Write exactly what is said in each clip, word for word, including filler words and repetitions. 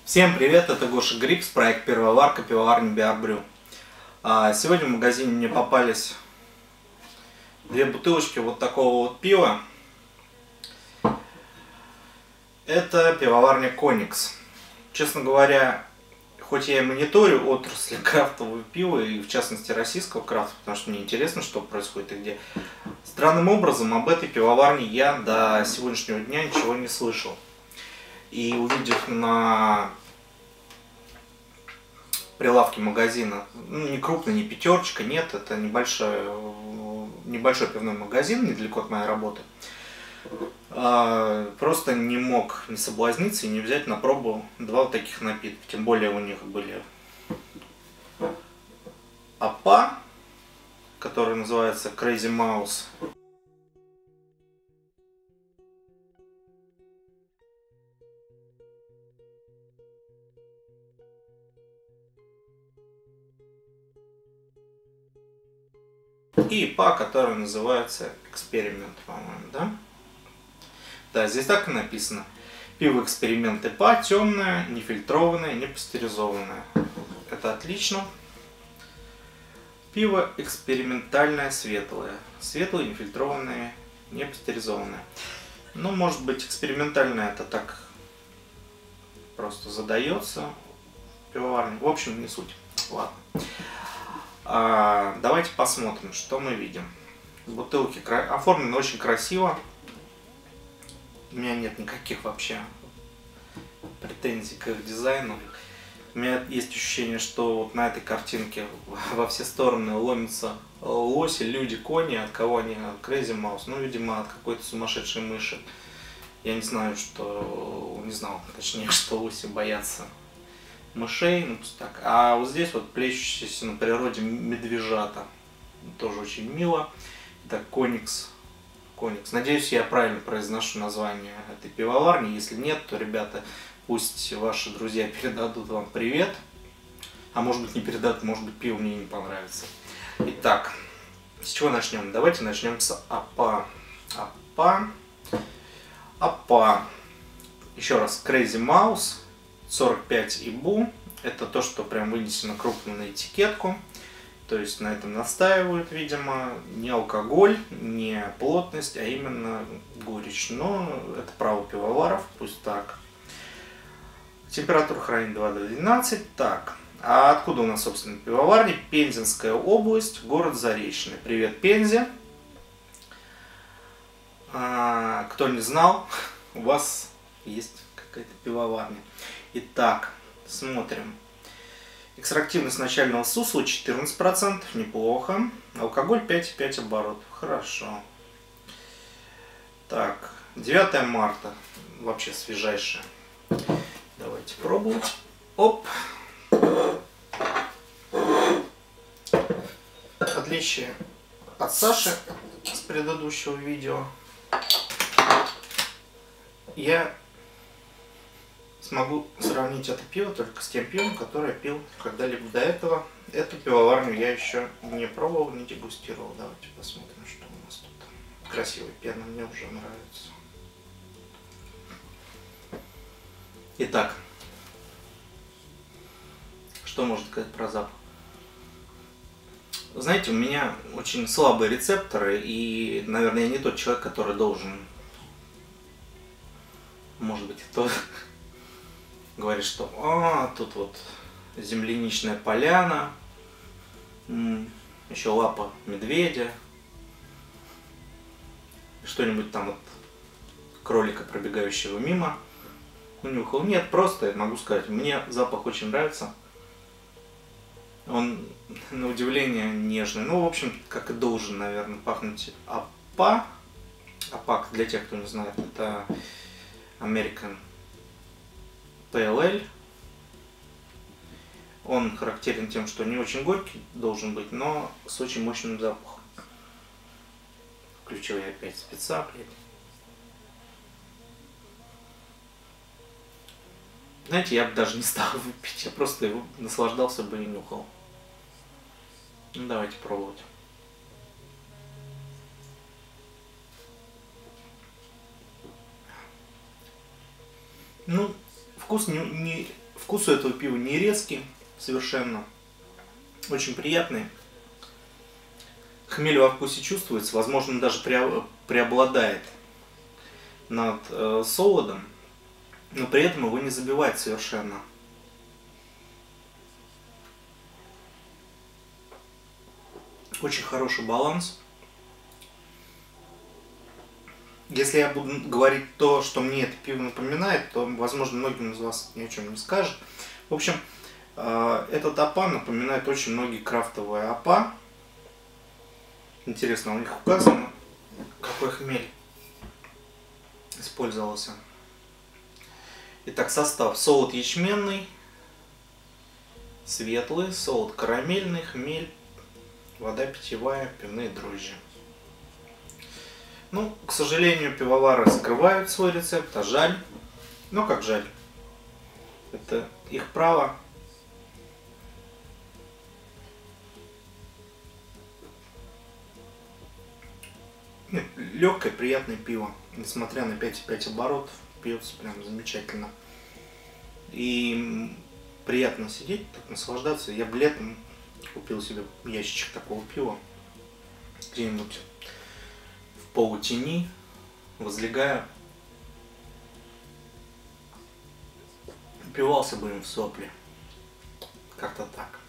Всем привет, это Гоша Грипс, проект Пивоварка, пивоварня Биарбрю. Сегодня в магазине мне попались две бутылочки вот такого вот пива. Это пивоварня Коникс. Честно говоря, хоть я и мониторю отрасль крафтового пива, и в частности российского крафта, потому что мне интересно, что происходит и где, странным образом об этой пивоварне я до сегодняшнего дня ничего не слышал. И увидев на прилавке магазина, ну, не крупный, не пятерочка, нет, это небольшой, небольшой пивной магазин, недалеко от моей работы, просто не мог не соблазниться и не взять на пробу два вот таких напитка. Тем более у них были АПА, который называется Crazy Mouse. И ИПА, который называется Эксперимент, по-моему, да? Да, здесь так и написано. Пиво Эксперимент ИПА, темное, нефильтрованное, не пастеризованное. Это отлично. Пиво экспериментальное, светлое. Светлое, нефильтрованное, не пастеризованное. Ну, может быть, экспериментальное это так просто задается в пивоварне. В общем, не суть. Ладно. А, давайте посмотрим, что мы видим. Бутылки оформлены очень красиво. У меня нет никаких вообще претензий к их дизайну. У меня есть ощущение, что вот на этой картинке во все стороны ломятся лоси, люди, кони. От кого они? От Crazy Mouse. Ну, видимо, от какой-то сумасшедшей мыши. Я не знаю, что... Не знал, точнее, что лоси боятся мышей, ну так. А вот здесь вот плещущиеся на природе медвежата. Тоже очень мило. Это Коникс. Коникс. Надеюсь, я правильно произношу название этой пивоварни. Если нет, то, ребята, пусть ваши друзья передадут вам привет. А может быть, не передадут, может быть, пиво мне не понравится. Итак, с чего начнем? Давайте начнем с АПА. АПА. АПА. Еще раз, Crazy Mouse. сорок пять и бу. Это то, что прям вынесено крупно на этикетку. То есть на этом настаивают, видимо, не алкоголь, не плотность, а именно горечь. Но это право пивоваров, пусть так. Температура хранения два до двенадцати. Так, а откуда у нас, собственно, пивоварня? Пензенская область, город Заречный. Привет, Пензе. А, кто не знал, у вас есть какая-то пивоварня. Итак, смотрим. Экстрактивность начального сусла четырнадцать процентов, неплохо. Алкоголь пять и пять оборотов, хорошо. Так, девятое марта, вообще свежайшее. Давайте пробовать. Оп. Отличие от Саши с предыдущего видео. Я смогу сравнить это пиво только с тем пивом, которое я пил когда-либо до этого. Эту пивоварню я еще не пробовал, не дегустировал. Давайте посмотрим, что у нас тут. Красивая пена, мне уже нравится. Итак, что можно сказать про запах? Знаете, у меня очень слабые рецепторы, и, наверное, я не тот человек, который должен, может быть, кто говорит, что а, тут вот земляничная поляна, еще лапа медведя, что-нибудь там вот кролика, пробегающего мимо, унюхал. Нет, просто я могу сказать, мне запах очень нравится. Он, на удивление, нежный. Ну, в общем, как и должен, наверное, пахнуть АПА. АПА, для тех, кто не знает, это American пи эл эль. Он характерен тем, что не очень горький должен быть, но с очень мощным запахом. Включил я опять спеца, блин. Знаете, я бы даже не стал выпить, я просто его наслаждался бы и нюхал. Ну, давайте пробовать. Ну, вкус не, не Вкус у этого пива не резкий совершенно. Очень приятный. Хмель во вкусе чувствуется, возможно, даже преобладает над э, солодом, но при этом его не забивает совершенно. Очень хороший баланс. Если я буду говорить то, что мне это пиво напоминает, то, возможно, многим из вас ни о чем не скажет. В общем, этот АПА напоминает очень многие крафтовые АПА. Интересно, у них указано, какой хмель использовался. Итак, состав: солод ячменный, светлый, солод карамельный, хмель, вода питьевая, пивные дрожжи. Ну, к сожалению, пивовары скрывают свой рецепт, а жаль. Ну, как жаль. Это их право. Легкое, приятное пиво. Несмотря на пять и пять оборотов, пьется прям замечательно. И приятно сидеть, так наслаждаться. Я бы летом купил себе ящичек такого пива. Где-нибудь в полутени, возлегая, упивался бы им в сопли. Как-то так.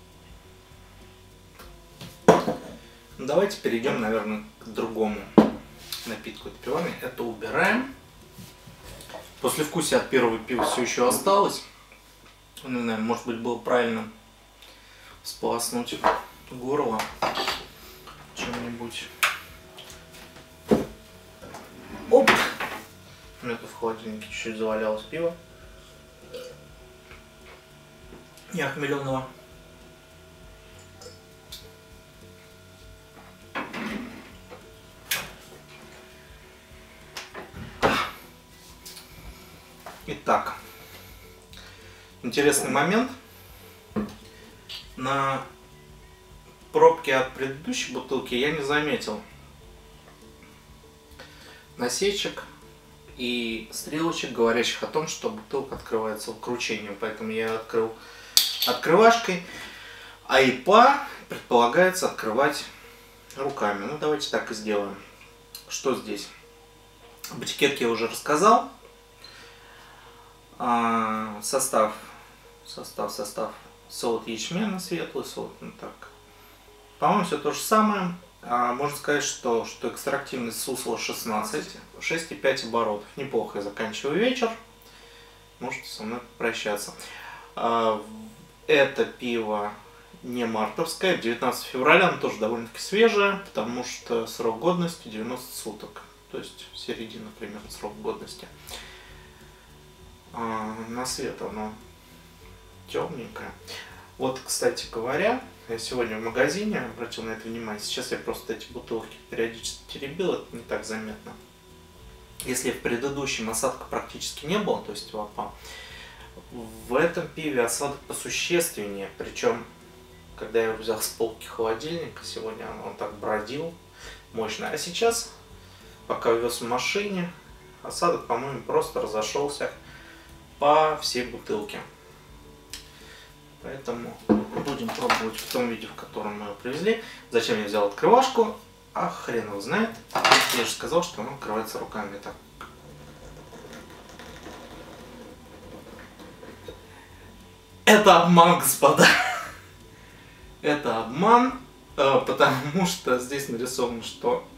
Ну, давайте перейдем, наверное, к другому напитку от пивоварни. Это убираем. Послевкусие от первого пива все еще осталось. Ну, наверное, может быть, было правильно сполоснуть горло чем-нибудь. Оп! У меня тут в холодильнике чуть-чуть завалялось пиво. Не охмеленного. Итак, интересный момент. На пробке от предыдущей бутылки я не заметил насечек и стрелочек, говорящих о том, что бутылка открывается выкручением. Поэтому я открыл открывашкой, а ИПА предполагается открывать руками. Ну, давайте так и сделаем. Что здесь? Об этикетке я уже рассказал. А, состав, состав, состав. Солод ячменный светлый, солод, ну так. По-моему, все то же самое. А, можно сказать, что, что экстрактивность сусла шестнадцать, шесть и пять оборотов. Неплохо, я заканчиваю вечер. Можете со мной прощаться. А, это пиво не мартовское, девятнадцатого февраля, оно тоже довольно-таки свежее, потому что срок годности девяносто суток. То есть середина примерно срок годности. А, на свет оно темненькое. Вот, кстати говоря, я сегодня в магазине обратил на это внимание. Сейчас я просто эти бутылки периодически теребил, это не так заметно. Если в предыдущем осадка практически не было, то есть в АПА, в этом пиве осадок посущественнее. Причем, когда я его взял с полки холодильника, сегодня он, он так бродил мощно. А сейчас, пока вез в машине, осадок, по-моему, просто разошелся по всей бутылке. Поэтому будем пробовать в том виде, в котором мы его привезли. Зачем я взял открывашку? А хрен его знает. Я же сказал, что он открывается руками. Так. Это обман, господа. Это обман, потому что здесь нарисовано, что...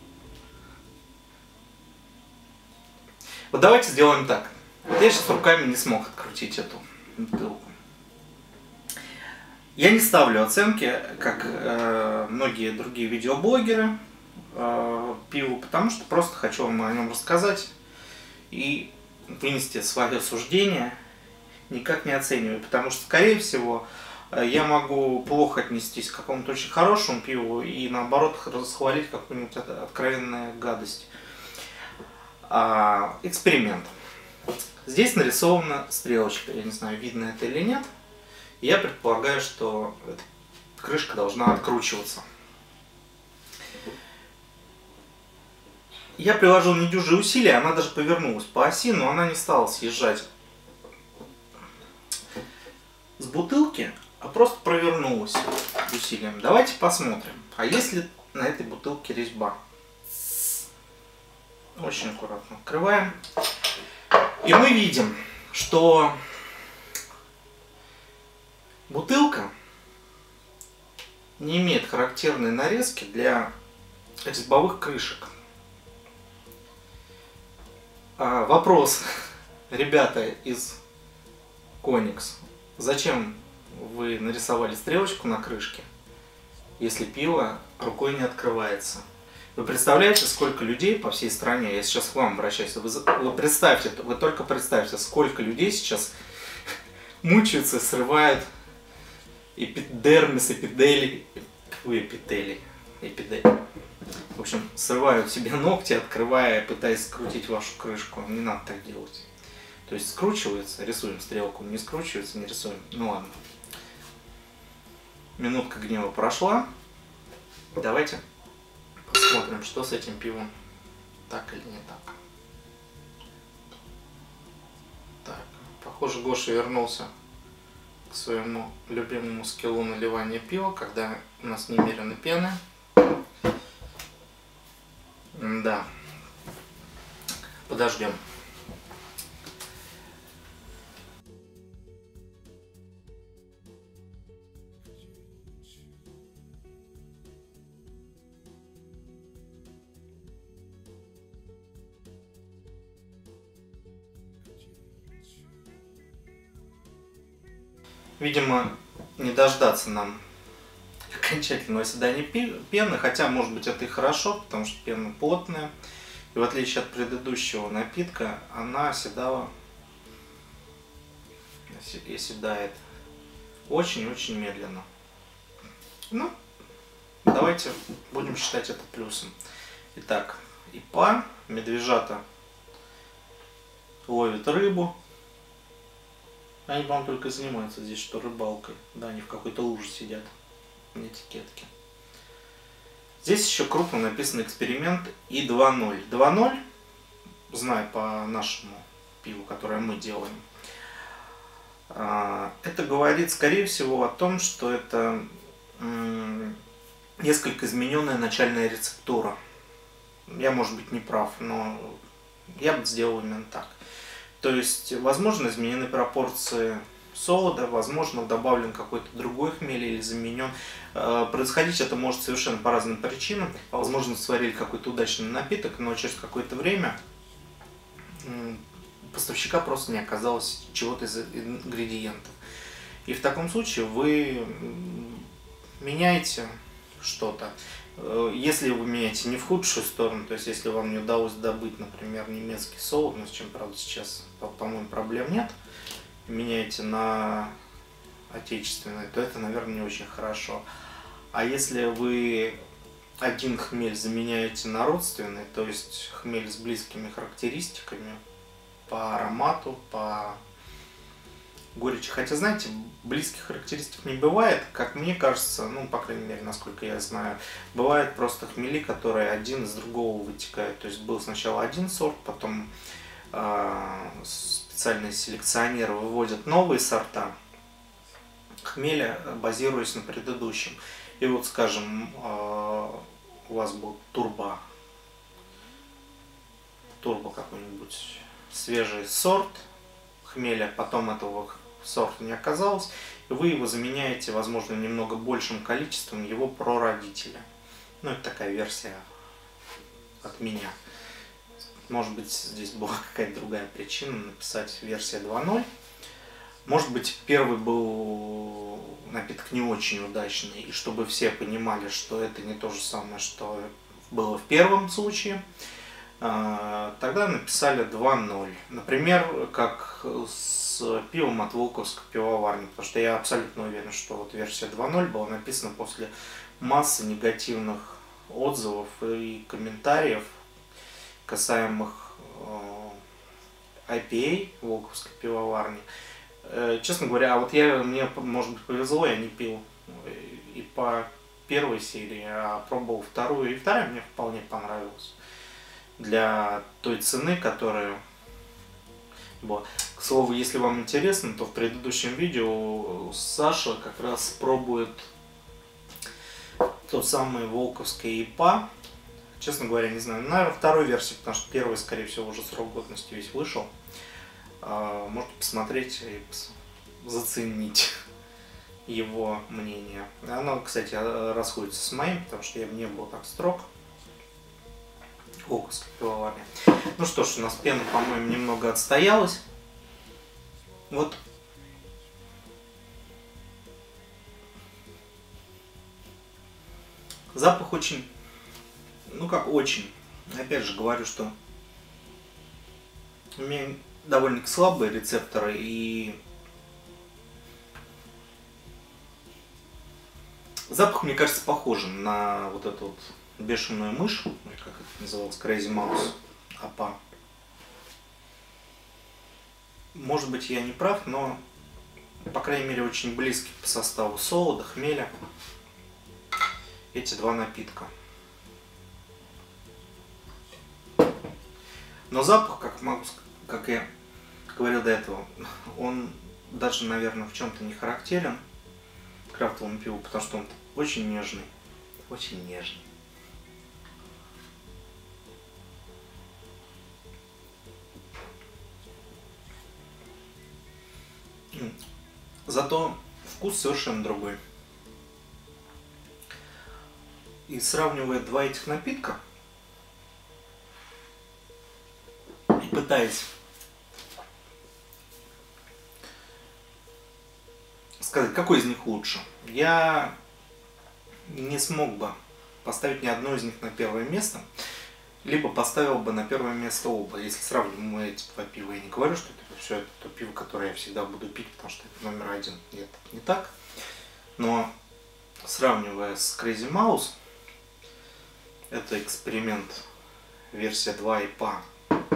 Вот давайте сделаем так. Вот я сейчас руками не смог открутить эту бутылку. Я не ставлю оценки, как э, многие другие видеоблогеры, э, пиву, потому что просто хочу вам о нем рассказать и вынести свое суждение, никак не оцениваю, потому что, скорее всего, я могу плохо отнестись к какому-то очень хорошему пиву и, наоборот, расхвалить какую-нибудь откровенную гадость. А, эксперимент. Здесь нарисована стрелочка, я не знаю, видно это или нет. Я предполагаю, что эта крышка должна откручиваться. Я приложил недюжие усилия, она даже повернулась по оси, но она не стала съезжать с бутылки, а просто провернулась усилием. Давайте посмотрим, а есть ли на этой бутылке резьба. Очень аккуратно открываем. И мы видим, что бутылка не имеет характерной нарезки для резьбовых крышек. А, вопрос, ребята из Коникс, зачем вы нарисовали стрелочку на крышке, если пиво рукой не открывается? Вы представляете, сколько людей по всей стране, я сейчас к вам обращаюсь, вы, вы представьте, вы только представьте, сколько людей сейчас мучаются, срывают эпидермис, эпидели, эпители, эпидели. В общем, срывают себе ногти, открывая, пытаясь скрутить вашу крышку. Не надо так делать. То есть скручивается, рисуем стрелку, не скручивается, не рисуем. Ну ладно. Минутка гнева прошла. Давайте посмотрим, что с этим пивом. Так или не так. Так, похоже, Гоша вернулся к своему любимому скиллу наливания пива, когда у нас немерено пены. Да. Подождем. Видимо, не дождаться нам окончательного оседания пены, хотя, может быть, это и хорошо, потому что пена плотная, и в отличие от предыдущего напитка, она оседала, оседает очень-очень медленно. Ну, давайте будем считать это плюсом. Итак, ИПА, медвежата ловят рыбу. Они, по-моему, только и занимаются здесь, что рыбалкой. Да, они в какой-то луже сидят на этикетке. Здесь еще крупно написан эксперимент И два ноль. два ноль, знаю по нашему пиву, которое мы делаем, это говорит, скорее всего, о том, что это несколько измененная начальная рецептура. Я, может быть, не прав, но я бы сделал именно так. То есть, возможно, изменены пропорции солода, возможно, добавлен какой-то другой хмель или заменен. Происходить это может совершенно по разным причинам. Возможно, сварили какой-то удачный напиток, но через какое-то время поставщика просто не оказалось чего-то из ингредиентов. И в таком случае вы меняете что-то. Если вы меняете не в худшую сторону, то есть если вам не удалось добыть, например, немецкий солод, но с чем, правда, сейчас, по-моему, проблем нет, меняете на отечественный, то это, наверное, не очень хорошо. А если вы один хмель заменяете на родственный, то есть хмель с близкими характеристиками по аромату, по горечи. Хотя, знаете, близких характеристик не бывает, как мне кажется, ну, по крайней мере, насколько я знаю, бывают просто хмели, которые один из другого вытекают. То есть был сначала один сорт, потом э, специальные селекционеры выводят новые сорта хмеля, базируясь на предыдущем. И вот, скажем, э, у вас был турбо, турбо какой-нибудь свежий сорт хмеля, потом этого сорта не оказалось, и вы его заменяете, возможно, немного большим количеством его прародителя. Ну, это такая версия от меня. Может быть, здесь была какая-то другая причина написать версия два ноль. Может быть, первый был напиток не очень удачный, и чтобы все понимали, что это не то же самое, что было в первом случае, тогда написали два ноль. Например, как с пивом от Волковской пивоварни, потому что я абсолютно уверен, что вот версия два ноль была написана после массы негативных отзывов и комментариев касаемых ай пи эй Волковской пивоварни. Честно говоря, вот я, мне, может быть, повезло, я не пил и по первой серии, а пробовал вторую, и вторая мне вполне понравилась. Для той цены, которую Вот. К слову, если вам интересно, то в предыдущем видео Саша как раз пробует тот самый волковский ай пи эй. Честно говоря, не знаю, наверное, второй версии, потому что первый, скорее всего, уже срок годности весь вышел. Можно посмотреть и заценить его мнение. Оно, кстати, расходится с моим, потому что я не был так строг. Волковской пивоварни. Ну что ж, у нас пена, по-моему, немного отстоялась. Вот. Запах очень, ну как очень. Опять же говорю, что у меня довольно слабые рецепторы, и запах, мне кажется, похожим на вот эту вот бешеную мышь, как это называлось, Crazy Mouse эй пи эй. Может быть, я не прав, но, по крайней мере, очень близкий по составу солода, хмеля эти два напитка. Но запах, как могу, как я говорил до этого, он даже, наверное, в чем-то не характерен крафтовому пиву, потому что он очень нежный, очень нежный. Зато вкус совершенно другой. И сравнивая два этих напитка, и пытаясь сказать, какой из них лучше, я не смог бы поставить ни одно из них на первое место, либо поставил бы на первое место оба. Если сравниваем эти два пива, я не говорю, что это все это то пиво, которое я всегда буду пить, потому что это номер один. Нет, не так. Но сравнивая с Crazy Mouse, это эксперимент версия два ай пи эй.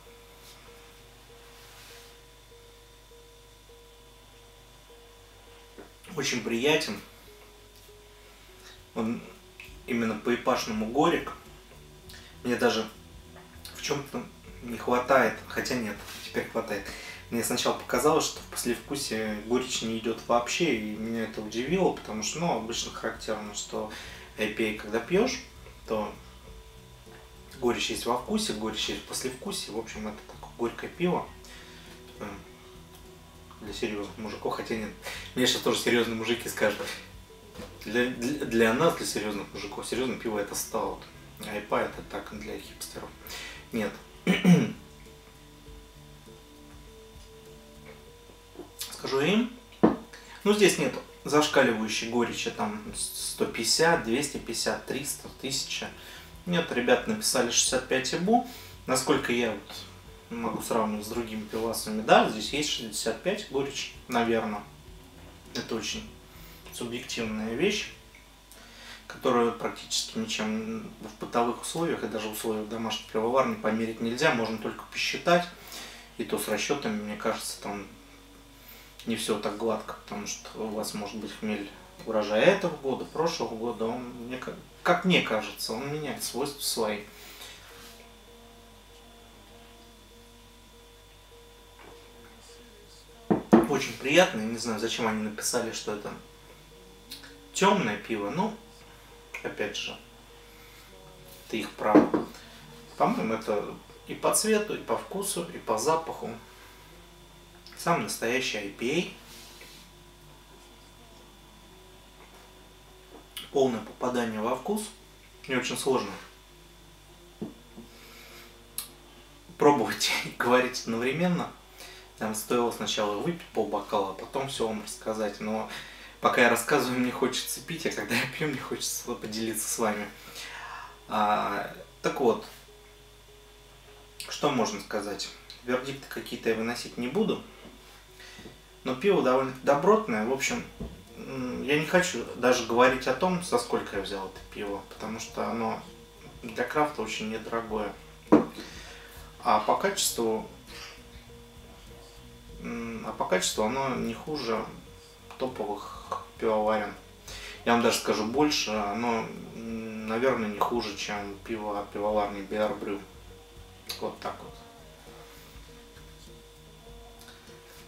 Очень приятен. Он именно по ай-пашному горек. Мне даже в чем-то не хватает, хотя нет, теперь хватает. Мне сначала показалось, что в послевкусии горечь не идет вообще, и меня это удивило, потому что, ну, обычно характерно, что ай пи эй, когда пьешь, то горечь есть во вкусе, горечь есть в послевкусии. В общем, это такое горькое пиво для серьезных мужиков, хотя нет, мне сейчас тоже серьезные мужики скажут, для, для, для нас, для серьезных мужиков, серьезное пиво это стаут. ай пи эй это так для хипстеров. Нет. Скажу им. Ну, здесь нет зашкаливающей горечи, там сто пятьдесят, двести пятьдесят, триста, тысяча. Нет, ребята написали шестьдесят пять ибу. Насколько я вот могу сравнивать с другими пивасами, да, здесь есть шестьдесят пять горечь, наверное. Это очень субъективная вещь, которую практически ничем в бытовых условиях и даже в условиях домашней пивоварни померить нельзя, можно только посчитать. И то с расчетами, мне кажется, там не все так гладко, потому что у вас может быть хмель урожая этого года, прошлого года, он, мне, как мне кажется, он меняет свойства свои. Очень приятно, не знаю, зачем они написали, что это темное пиво, ну, опять же, это их право. По-моему, это и по цвету, и по вкусу, и по запаху самый настоящий ай пи эй. Полное попадание во вкус. Не очень сложно пробовать и говорить одновременно. Там стоило сначала выпить полбокала, а потом все вам рассказать. Но пока я рассказываю, мне хочется пить, а когда я пью, мне хочется поделиться с вами. А, так вот, что можно сказать? Вердикты какие-то я выносить не буду. Но пиво довольно добротное. В общем, я не хочу даже говорить о том, за сколько я взял это пиво, потому что оно для крафта очень недорогое. А по качеству, а по качеству оно не хуже топовых пивоварен. Я вам даже скажу больше, оно, наверное, не хуже, чем пиво от пивоварни Bear Brew. Вот так вот.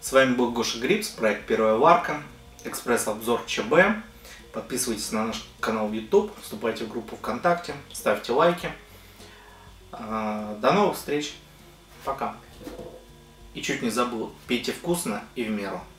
С вами был Гоша Грипс, проект Первая Варка, экспресс-обзор ЧБ. Подписывайтесь на наш канал в YouTube, вступайте в группу ВКонтакте, ставьте лайки. До новых встреч. Пока. И чуть не забыл, пейте вкусно и в меру.